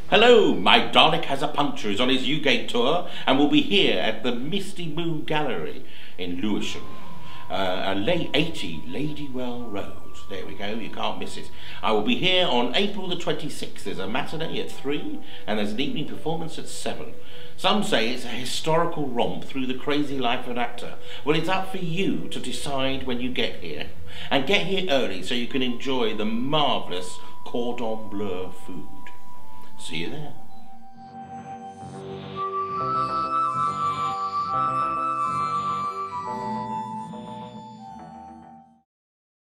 Hello, my Dalek Has A Puncture is on his UK tour and will be here at the Misty Moon Gallery in Lewisham, 80 Ladywell Road. There we go, you can't miss it. I will be here on April the 26th. There's a matinee at 3 and there's an evening performance at 7. Some say it's a historical romp through the crazy life of an actor. Well, it's up for you to decide when you get here. And get here early so you can enjoy the marvellous cordon bleu food. See you there.